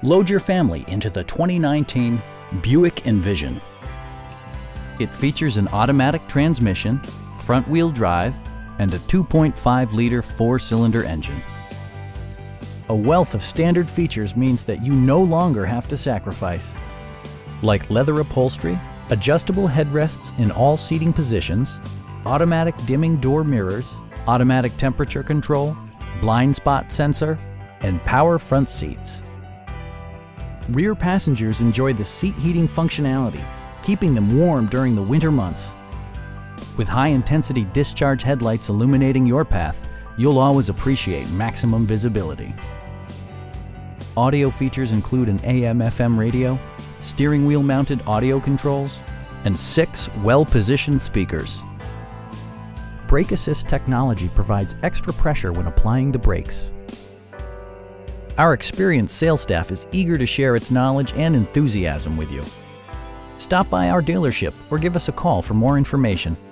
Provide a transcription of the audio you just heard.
Load your family into the 2019 Buick Envision. It features an automatic transmission, front-wheel drive, and a 2.5-liter four-cylinder engine. A wealth of standard features means that you no longer have to sacrifice, like leather upholstery, adjustable headrests in all seating positions, automatic dimming door mirrors, automatic temperature control, blind spot sensor, and power front seats. Rear passengers enjoy the seat heating functionality, keeping them warm during the winter months. With high-intensity discharge headlights illuminating your path, you'll always appreciate maximum visibility. Audio features include an AM/FM radio, steering wheel mounted audio controls, and 6 well-positioned speakers. Brake assist technology provides extra pressure when applying the brakes. Our experienced sales staff is eager to share its knowledge and enthusiasm with you. Stop by our dealership or give us a call for more information.